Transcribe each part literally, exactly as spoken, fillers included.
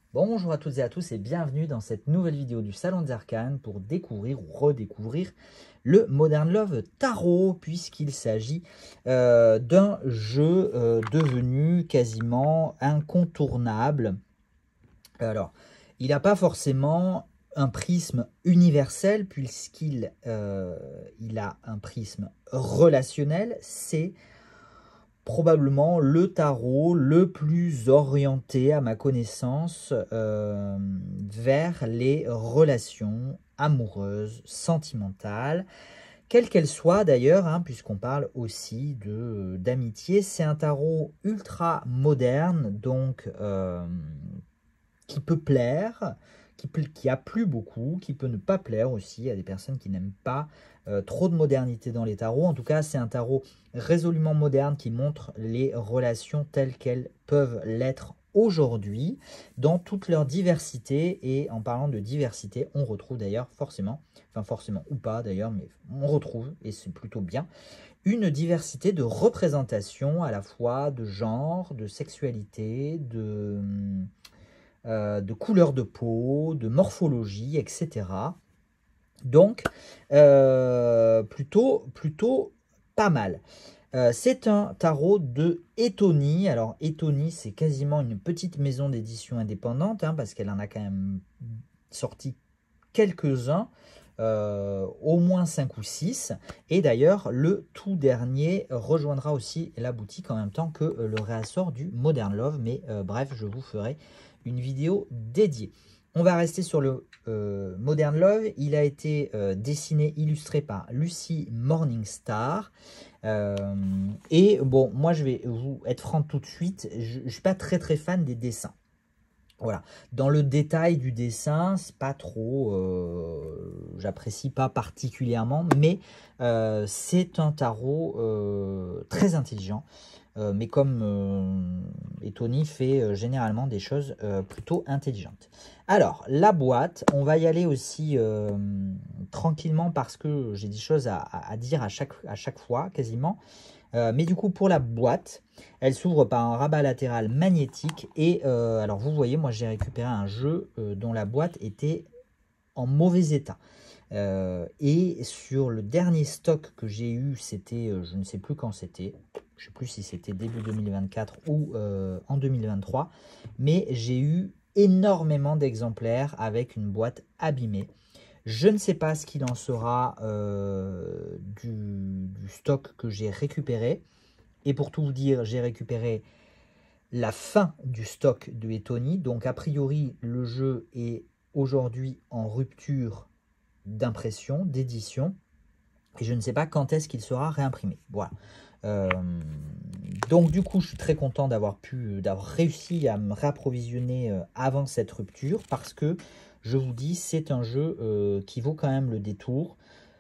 Bonjour à toutes et à tous et bienvenue dans cette nouvelle vidéo du Salon des Arcanes pour découvrir ou redécouvrir le Modern Love Tarot, puisqu'il s'agit euh, d'un jeu euh, devenu quasiment incontournable. Alors, il n'a pas forcément un prisme universel puisqu'il euh, il a un prisme relationnel. C'est probablement le tarot le plus orienté, à ma connaissance, euh, vers les relations amoureuses, sentimentales, quelles qu'elles soient d'ailleurs, hein, puisqu'on parle aussi de d'amitié. C'est un tarot ultra moderne, donc euh, qui peut plaire, qui, qui a plu beaucoup, qui peut ne pas plaire aussi à des personnes qui n'aiment pas euh, trop de modernité dans les tarots. En tout cas, c'est un tarot résolument moderne qui montre les relations telles qu'elles peuvent l'être aujourd'hui, dans toute leur diversité. Et en parlant de diversité, on retrouve d'ailleurs forcément, enfin forcément ou pas d'ailleurs, mais on retrouve, et c'est plutôt bien, une diversité de représentations à la fois de genre, de sexualité, de... Euh, de couleur de peau, de morphologie, et cetera. Donc, euh, plutôt, plutôt pas mal. Euh, c'est un tarot de Etony. Alors, Etony, c'est quasiment une petite maison d'édition indépendante, hein, parce qu'elle en a quand même sorti quelques-uns, euh, au moins cinq ou six. Et d'ailleurs, le tout dernier rejoindra aussi la boutique en même temps que le réassort du Modern Love. Mais euh, bref, je vous ferai une vidéo dédiée. On va rester sur le euh, Modern Love. Il a été euh, dessiné, illustré par Lucie Morningstar. Euh, et bon, moi je vais vous être franc tout de suite, je ne suis pas très très fan des dessins. Voilà, dans le détail du dessin, c'est pas trop, euh, j'apprécie pas particulièrement, mais euh, c'est un tarot euh, très intelligent. Euh, mais comme euh, Etony fait euh, généralement des choses euh, plutôt intelligentes. Alors, la boîte, on va y aller aussi euh, tranquillement parce que j'ai des choses à, à dire à chaque, à chaque fois, quasiment. Euh, mais du coup, pour la boîte, elle s'ouvre par un rabat latéral magnétique. Et euh, alors, vous voyez, moi, j'ai récupéré un jeu euh, dont la boîte était en mauvais état. Euh, et sur le dernier stock que j'ai eu, c'était, euh, je ne sais plus quand c'était, je ne sais plus si c'était début deux mille vingt-quatre ou euh, en deux mille vingt-trois, mais j'ai eu énormément d'exemplaires avec une boîte abîmée. Je ne sais pas ce qu'il en sera euh, du, du stock que j'ai récupéré. Et pour tout vous dire, j'ai récupéré la fin du stock de Etony. Donc a priori, le jeu est aujourd'hui en rupture d'impression, d'édition. Et je ne sais pas quand est-ce qu'il sera réimprimé. Voilà. Euh, donc du coup, je suis très content d'avoir pu, d'avoir réussi à me réapprovisionner euh, avant cette rupture, parce que je vous dis, c'est un jeu euh, qui vaut quand même le détour.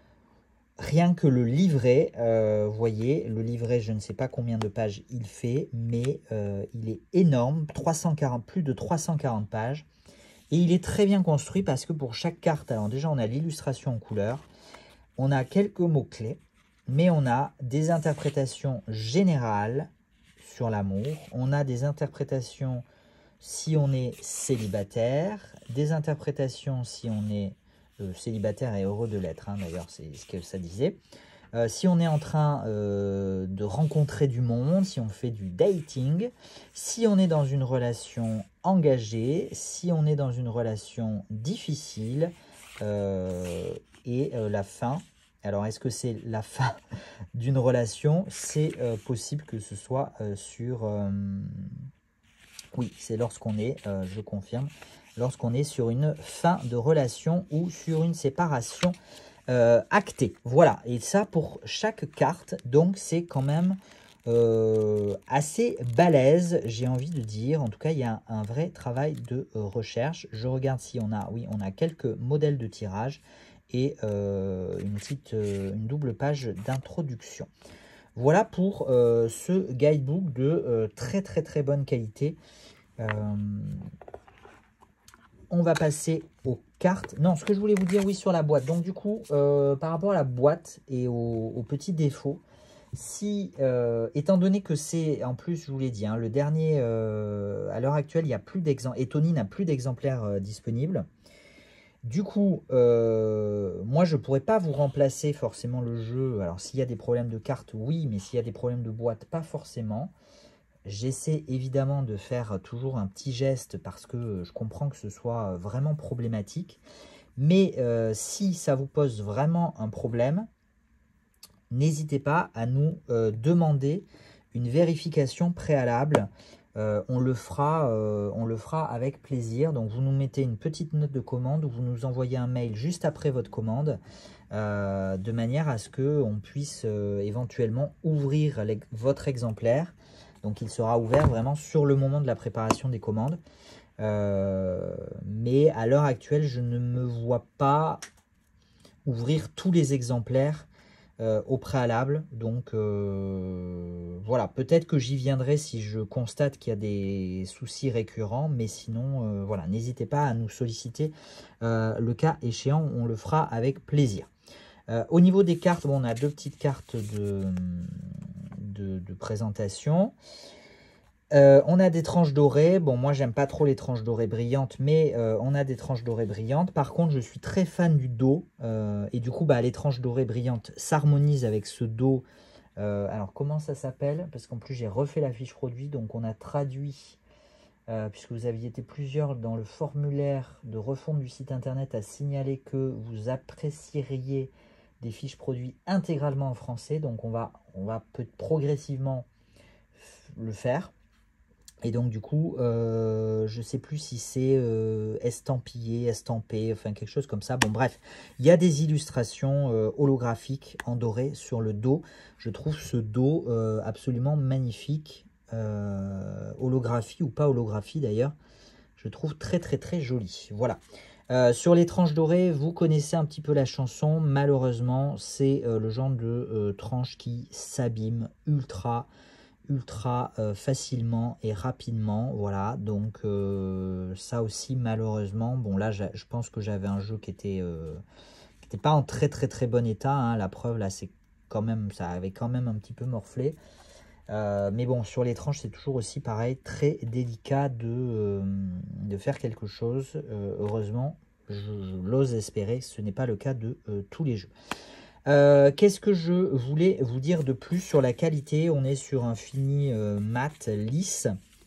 Rien que le livret, euh, vous voyez, le livret, je ne sais pas combien de pages il fait, mais euh, il est énorme, trois cent quarante, plus de trois cent quarante pages. Et il est très bien construit parce que pour chaque carte, alors déjà on a l'illustration en couleur, on a quelques mots-clés, mais on a des interprétations générales sur l'amour, on a des interprétations si on est célibataire, des interprétations si on est euh, célibataire et heureux de l'être, hein, d'ailleurs c'est ce que ça disait. Euh, si on est en train euh, de rencontrer du monde, si on fait du dating, si on est dans une relation engagée, si on est dans une relation difficile, euh, et euh, la fin. Alors, est-ce que c'est la fin d'une relation? C'est euh, possible que ce soit euh, sur... Euh, oui, c'est lorsqu'on est, euh, je confirme, lorsqu'on est sur une fin de relation ou sur une séparation euh, actée. Voilà, et ça pour chaque carte, donc c'est quand même euh, assez balèze, j'ai envie de dire. En tout cas, il y a un, un vrai travail de euh, recherche. Je regarde si on a, oui, on a quelques modèles de tirage et euh, une petite, euh, une double page d'introduction. Voilà pour euh, ce guidebook de euh, très très très bonne qualité. Euh, on va passer aux cartes. Non, ce que je voulais vous dire, oui, sur la boîte. Donc du coup, euh, par rapport à la boîte et aux, aux petits défauts, Si, euh, étant donné que c'est, en plus, je vous l'ai dit, hein, le dernier, euh, à l'heure actuelle, il n'y a plus d'exemplaires, Etony n'a plus d'exemplaires euh, disponibles. Du coup, euh, moi, je ne pourrais pas vous remplacer forcément le jeu. Alors, s'il y a des problèmes de cartes, oui, mais s'il y a des problèmes de boîte, pas forcément. J'essaie évidemment de faire toujours un petit geste parce que je comprends que ce soit vraiment problématique. Mais euh, si ça vous pose vraiment un problème, n'hésitez pas à nous euh, demander une vérification préalable. Euh, on le fera, euh, on le fera avec plaisir. Donc vous nous mettez une petite note de commande ou vous nous envoyez un mail juste après votre commande, euh, de manière à ce que on puisse euh, éventuellement ouvrir votre exemplaire. Donc il sera ouvert vraiment sur le moment de la préparation des commandes. Euh, mais à l'heure actuelle, je ne me vois pas ouvrir tous les exemplaires euh, au préalable. Donc euh, voilà, peut-être que j'y viendrai si je constate qu'il y a des soucis récurrents. Mais sinon, euh, voilà, n'hésitez pas à nous solliciter. Euh, le cas échéant, on le fera avec plaisir. Euh, au niveau des cartes, bon, on a deux petites cartes de, de, de présentation. Euh, on a des tranches dorées. Bon, moi, j'aime pas trop les tranches dorées brillantes, mais euh, on a des tranches dorées brillantes. Par contre, je suis très fan du dos. Euh, et du coup, bah, les tranches dorées brillantes s'harmonisent avec ce dos. Euh, alors, comment ça s'appelle? Parce qu'en plus, j'ai refait la fiche produit. Donc, on a traduit, euh, puisque vous aviez été plusieurs dans le formulaire de refonte du site internet à signaler que vous apprécieriez des fiches produits intégralement en français. Donc, on va, on va peut progressivement le faire. Et donc du coup, euh, je ne sais plus si c'est euh, estampillé, estampé, enfin quelque chose comme ça. Bon bref, il y a des illustrations euh, holographiques en doré sur le dos. Je trouve ce dos euh, absolument magnifique. Euh, holographie ou pas holographie d'ailleurs. Je trouve très très très joli. Voilà. Euh, sur les tranches dorées, vous connaissez un petit peu la chanson. Malheureusement, c'est euh, le genre de euh, tranche qui s'abîme ultra ultra euh, facilement et rapidement. Voilà, donc euh, ça aussi malheureusement, bon là je pense que j'avais un jeu qui était euh, qui n'était pas en très très très bon état, hein. La preuve là c'est quand même, ça avait quand même un petit peu morflé. Euh, mais bon, sur les tranches c'est toujours aussi pareil, très délicat de, euh, de faire quelque chose. Euh, heureusement, je, je l'ose espérer, ce n'est pas le cas de euh, tous les jeux. Euh, Qu'est-ce que je voulais vous dire de plus sur la qualité? On est sur un fini euh, mat, lisse.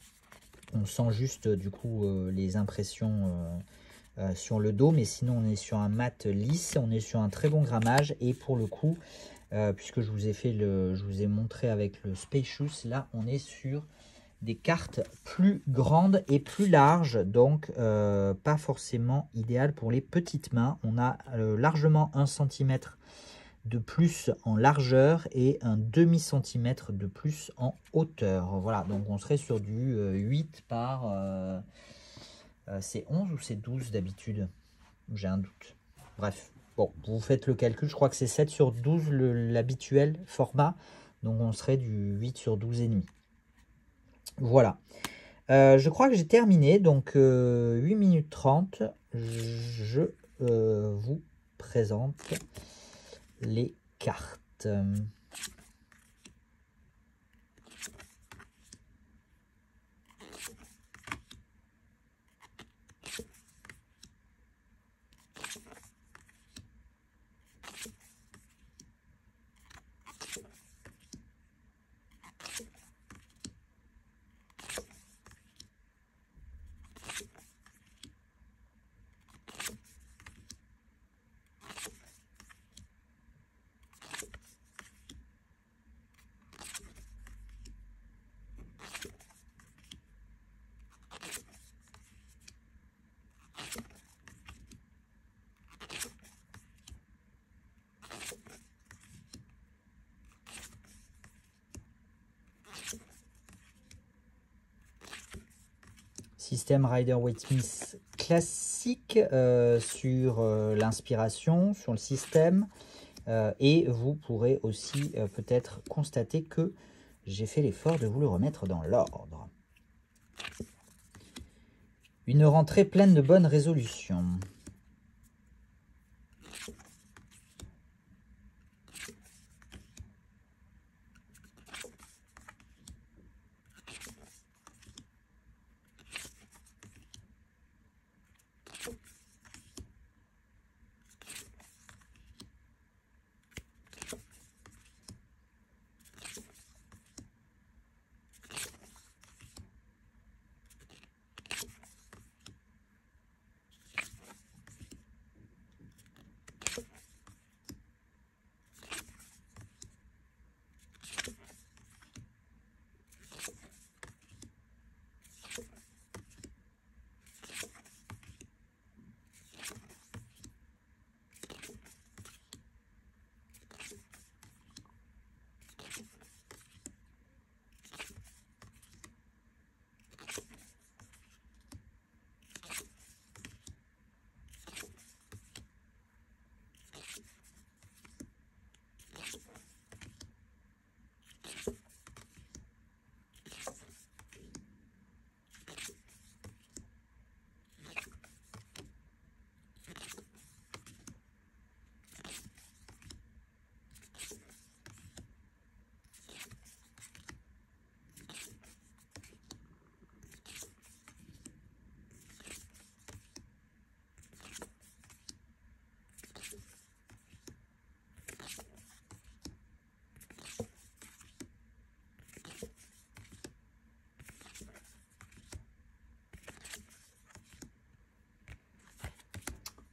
On sent juste du coup euh, les impressions euh, euh, sur le dos, mais sinon on est sur un mat lisse. On est sur un très bon grammage et pour le coup, euh, puisque je vous ai fait le, je vous ai montré avec le Spacious, là on est sur des cartes plus grandes et plus larges, donc euh, pas forcément idéal pour les petites mains. On a euh, largement un centimètre de plus en largeur et un demi centimètre de plus en hauteur. Voilà, donc on serait sur du euh, huit par... Euh, euh, c'est onze ou c'est douze d'habitude? J'ai un doute. Bref, bon, vous faites le calcul, je crois que c'est sept sur douze l'habituel format. Donc on serait du huit sur douze et demi. Voilà. Euh, je crois que j'ai terminé, donc euh, huit minutes trente. Je euh, vous présente les cartes. Système Rider-Waite-Smith classique euh, sur euh, l'inspiration, sur le système. Euh, et vous pourrez aussi euh, peut-être constater que j'ai fait l'effort de vous le remettre dans l'ordre. Une rentrée pleine de bonnes résolutions.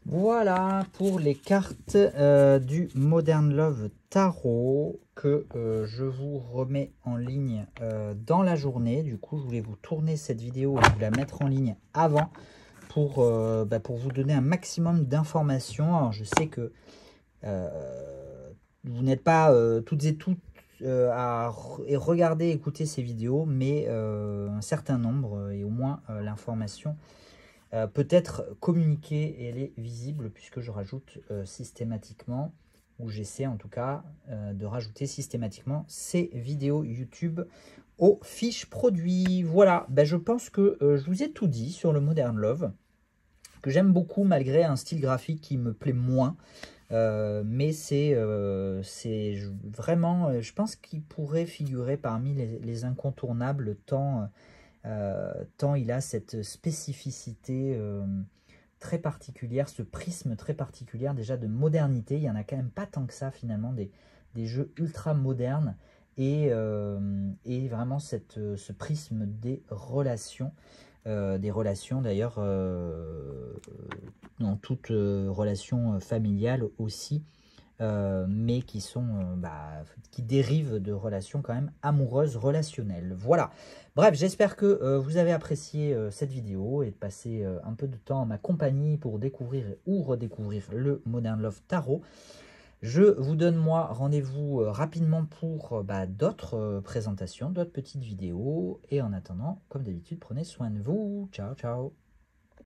Voilà pour les cartes euh, du Modern Love Tarot que euh, je vous remets en ligne euh, dans la journée. Du coup, je voulais vous tourner cette vidéo et vous la mettre en ligne avant pour, euh, bah, pour vous donner un maximum d'informations. Alors, je sais que euh, vous n'êtes pas euh, toutes et toutes euh, à re regarder, écouter ces vidéos, mais euh, un certain nombre et au moins euh, l'information Euh, peut être communiquée et elle est visible puisque je rajoute euh, systématiquement, ou j'essaie en tout cas euh, de rajouter systématiquement ces vidéos YouTube aux fiches produits. Voilà, ben, je pense que euh, je vous ai tout dit sur le Modern Love, que j'aime beaucoup malgré un style graphique qui me plaît moins. Euh, mais c'est euh, vraiment, je pense qu'il pourrait figurer parmi les, les incontournables tant... Euh, tant il a cette spécificité euh, très particulière, ce prisme très particulier déjà de modernité. Il n'y en a quand même pas tant que ça finalement, des, des jeux ultra modernes et, euh, et vraiment cette, ce prisme des relations. Euh, des relations d'ailleurs euh, dans toute euh, relation familiale aussi. Euh, mais qui sont euh, bah, qui dérivent de relations quand même amoureuses, relationnelles. Voilà. Bref, j'espère que euh, vous avez apprécié euh, cette vidéo et de passer euh, un peu de temps en ma compagnie pour découvrir ou redécouvrir le Modern Love Tarot. Je vous donne moi rendez-vous euh, rapidement pour euh, bah, d'autres euh, présentations, d'autres petites vidéos. Et en attendant, comme d'habitude, prenez soin de vous. Ciao, ciao.